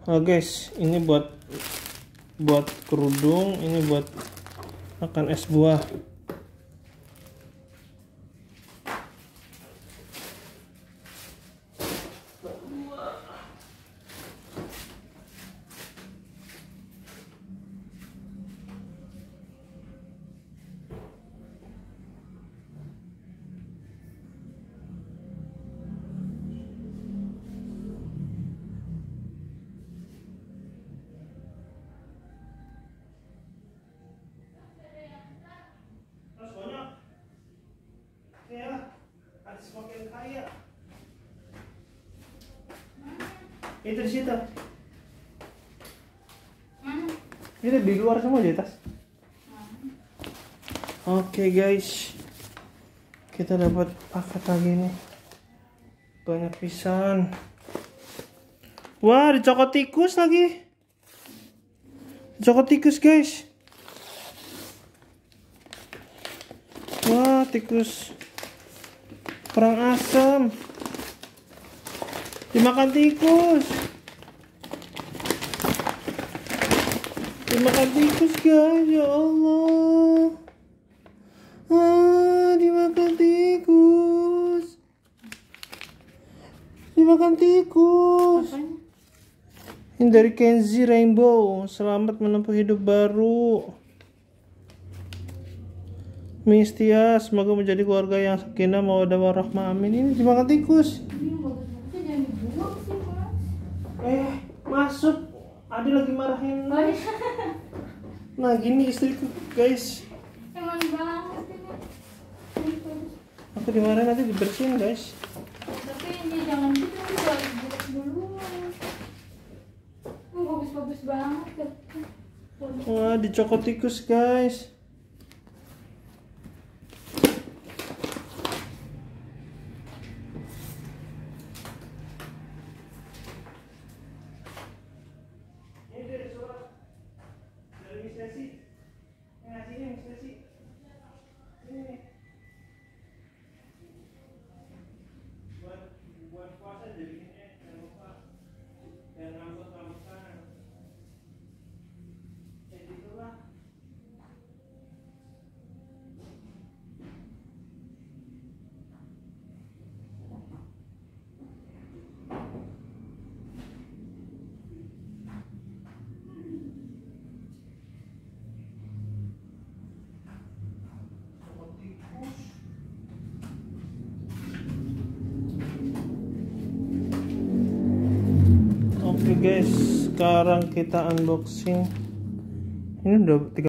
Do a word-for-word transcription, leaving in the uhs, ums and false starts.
Oh guys, ini buat buat kerudung, ini buat makan es buah. Semakin kaya. Itu di situ. Hmm. Itu di luar semua di atas. Hmm. Oke okay, guys, kita dapat paket lagi nih. Banyak pisan. Wah, dicokot tikus lagi. Dicokot tikus guys. Wah, tikus kurang asam, dimakan tikus, dimakan tikus guys, ya Allah, ah, dimakan tikus, dimakan tikus. Ini dari Kenzie Rainbow, selamat menempuh hidup baru. Mistia, semoga menjadi keluarga yang sakinah mawaddah warahmah, amin. Ini dimakan tikus. Ini bagus-bagusnya jangan dibuang sih, Mas. Eh, masuk. Adi lagi marahin. Oh, iya. Nah, gini istriku, guys. Emang banget ini. Aku dimarahin, nanti dibersihin, guys. Tapi ini jangan gitu, harus buka dulu. Oh, bagus-bagus banget. Wah, dicokot tikus, guys. Oke guys, sekarang kita unboxing. Ini udah tiga